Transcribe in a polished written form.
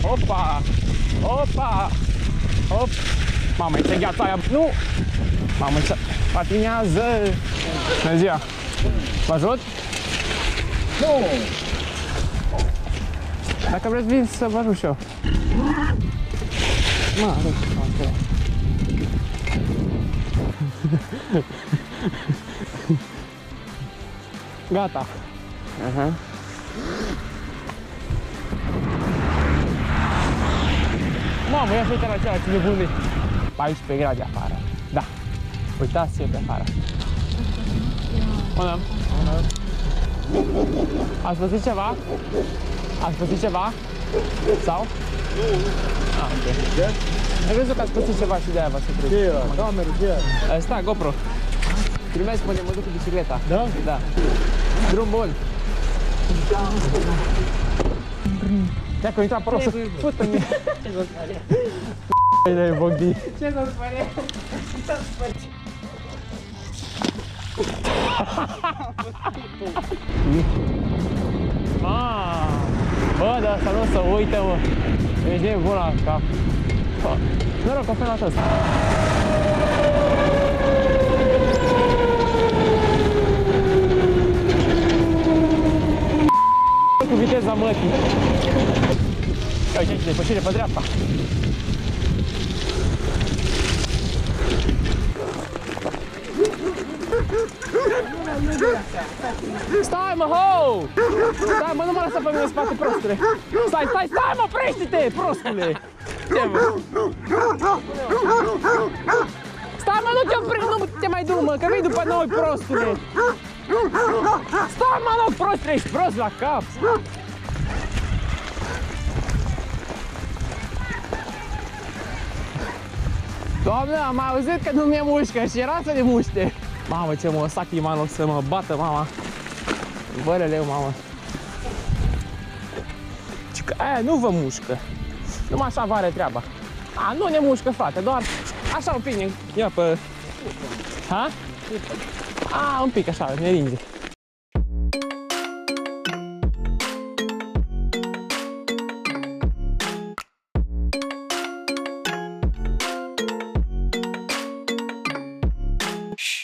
Opa! Opa! Hop! Mamă, este gheața aia! Nu! Mamă, ce patinează! Bună ziua! Vă ajut? Nu! Dacă vreți, vin să vă ajut și eu. Mă, arăt ce fac. Gata. Mamă, ia să uite la cealaltă, ce nebune. 14 grade afară. Da. Uitați-vă pe afară. Bună. Ați pățit ceva? Ați pățit ceva? Sau? Nu. Ah, ok. Ce? Ai văzut că ați pățit ceva și de-aia v-ați oprit. Ce era? Cameră, ce era? Asta, GoPro. Filmez până mă duc cu bicicleta. Da? Da. Drum bun. Ia că intra prost. Pută-mi. Ce s-o spune? Băi, Bogdi. Ce s-o spune? Ce s-o spune? Bă, dar asta nu să uite, mă. Ești nebun la cap. Noroc, o la ăsta. Cu viteza mătii. Uite aici, depășire pe dreapta. Stai, mă, ho! Stai, mă, nu mă lăsa pe mine în spate, prostule! Stai, stai, stai, mă, oprește-te, prostule! Ce, mă? Stai, mă, nu te opri, nu te mai du, mă, că vii după noi, prostule! Stai, mă, nu, prostule, ești prost la cap! Doamne, am auzit că nu mi-e mușcă și era să ne muște! Mamă, ce mă sac inima în loc să mă bată, mama. Băreleu, mamă. Și că aia nu vă mușcă. Numai așa vă are treaba. A, nu ne mușcă, frate, doar așa un pic. Ia pe... Ha? A, un pic așa, ne ringe.